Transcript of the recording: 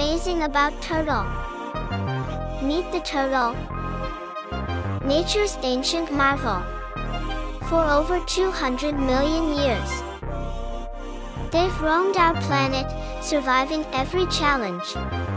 amazing about turtle? Meet the turtle, nature's ancient marvel. For over 200 million years, they've roamed our planet, surviving every challenge.